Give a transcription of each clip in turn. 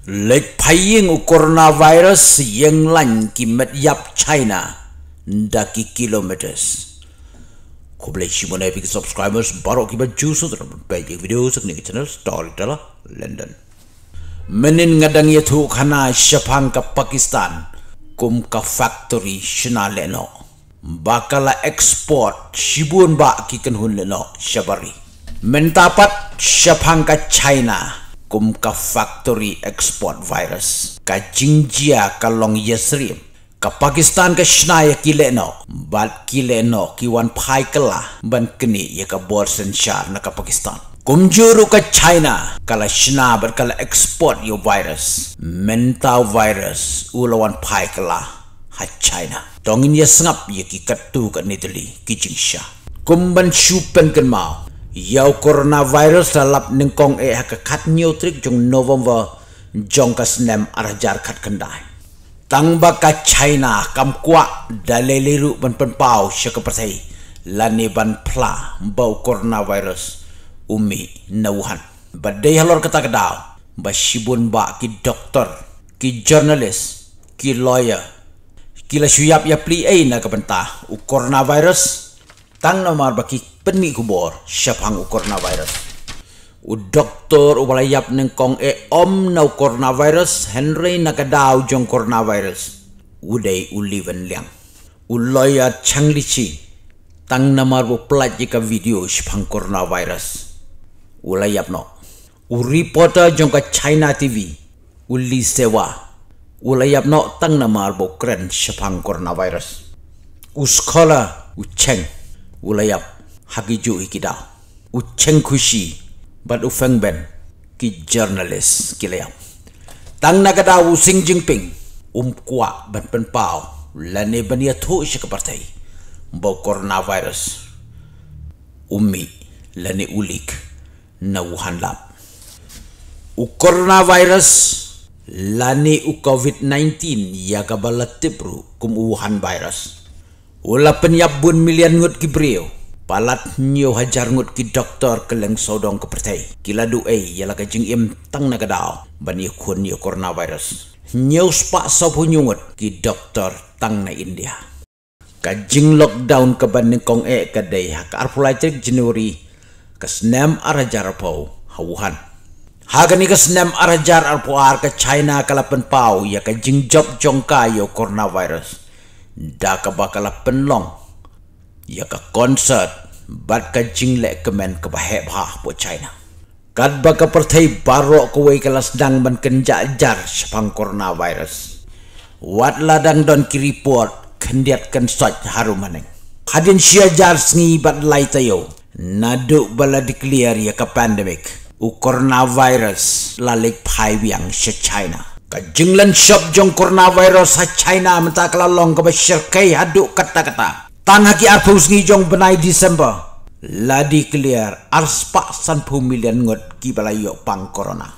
Lek paying u coronavirus yang lan ki met yap China daki kilometers. Ko boleh simone epic subscribers baru ki baju so terbaik video sekni channel Storyteller London. Menin ngadang yetu khana Shapang ka Pakistan kum ka factory shina leno. Bakala export shibun ba ki kenhun leno shabari. Mentapat Shapang ka China kum ka factory export virus ka jingjia ka long yesrim ka Pakistan ka shnaya kileno bat kileno ki wan phai kala ban kni ya ka borsen shar na ka Pakistan kum juru ka China kala shna bat kala export yo virus mental virus ulawan phai kala ha China dongin ya sngap ya ki katu ka nitali ki jingsha kum ban shupen kan mau Yau coronavirus lalap ningkong ka kat neutrik jong November jong ka snem arajar kat kendai. Tang baka China kam kwa daleliru ban penpau syaka persai lani ban pla bau coronavirus umi na Wuhan. Badai halor kata kedau ba shibun ba ki doktor ki journalist ki lawyer kila syuyap ya pli na ka bentah u coronavirus tang nomor baki penmi kubor Shapang u coronavirus u doktor u balayap nengkong om na coronavirus Henry nakadaw jong coronavirus uday u liven liang u lawyer changlichi tang nomor bu plat ka video Shapang coronavirus u layap no u reporter jong ka China TV u li sewa u layap no tang nomor bu kren Shapang coronavirus u scholar u cheng u layap Hagiju ikidau Ucheng kushi Bat ufeng ben Ki journalist kilayam Tang nagadau Xi Jinping Kwa ban penpau Lani bania tu isya kepartai Bau coronavirus Umi Lani ulik Na Wuhan lab U coronavirus Lani u COVID-19 Yaga balatipru Kum Wuhan virus Ula penyap bun milian ngut kibriyo Palat nyo hajar ngut ki doktor keleng sodong ke pertai. Kila du'ay yala ka jing im tang nagadao ban yakun yo coronavirus. Nyo spak sopo nyungut ki doktor tang na India. Ka jing lockdown ke ban ningkong kadai haka arpulai cek Januari ka snem arajar pau Wuhan. Haga ni ka snem arajar arpuar ke China kalapan pau ya ka jing job jongka yo coronavirus. Da ka bakala penlong ya ka concert bat ka jingle kemen ke baheb ha po China kad baka pertai barok kuwai kelas dang ban kenja jar Shapang coronavirus wat ladang don ki report kendiat kan soj harumaneng hadin sia jar sngi bat lai tayo nadu bala declare ya ka pandemic u coronavirus lalik phai wiang se China ka jinglan shop jong coronavirus ha China menta kalalong ka basyirkai hadu kata-kata Tanah ki arpus ngi jong benai Desember la declare arspa 10 million ngot ki balayo pang corona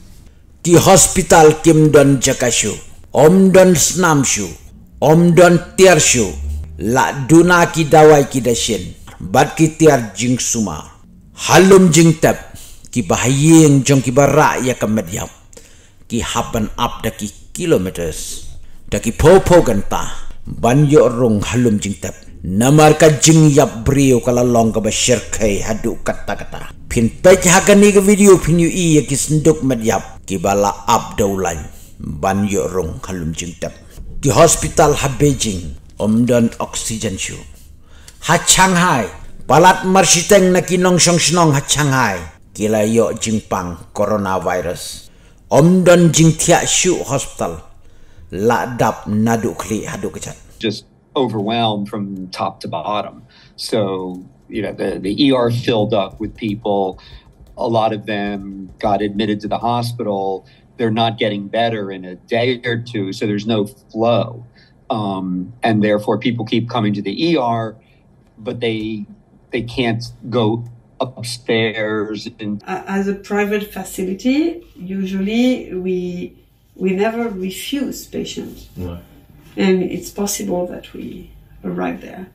ki hospital kim don jakashu om don snamshu om don tiershu la duna ki dawai ki dashin bat ki tiar jing suma halum jing tap ki bahayeng jong ki bara ya ka medyap ki happen up daki kilometers daki popo ganta banyo rung halum jing tap Namar ka jing yap brio kala long ka basyir kay hadu kata-kata. Pin pech hakani ka video pinyu iya ki senduk medyap ki bala abdaulan ban yorong halum jing tap. Ki hospital ha Beijing omdon oxygen shu. Ha Shanghai balat marsiteng na kinong syong sinong ha Shanghai kila yo jing pang coronavirus. Omdon jing tiak shu hospital la dap nadu kli hadu kecat. Just overwhelmed from top to bottom. So, the ER filled up with people. A lot of them got admitted to the hospital. They're not getting better in a day or two, so there's no flow. And therefore people keep coming to the ER, but they can't go upstairs. As a private facility, usually we never refuse patients. Right. And it's possible that we arrive there,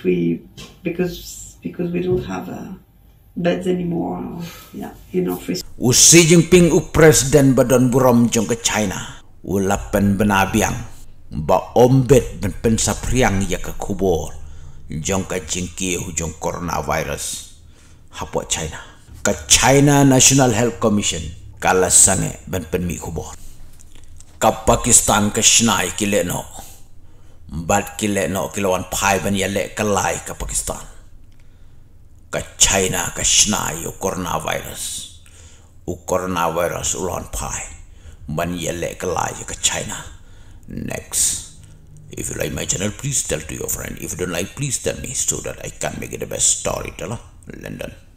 because we don't have beds anymore, enough resources. Xi Jinping Presiden Badon Burom jong ke China. Lapan benabiang. Ba ombet ben pensapriang ya ke kubur. Jong ke jingki hujung coronavirus. Hapua China. Ke China National Health Commission. Kala sange ben penmi kubur. Ke Pakistan ke Shnai kile no. Bat kile no kilawan pai ben yale kelai ke Pakistan. Ke China ke Shnai coronavirus. Coronavirus ulan pai. Man yale kelai ke China. Next. If you like my channel, please tell to your friend. If you don't like, please tell me so that I can make it the best storyteller. London.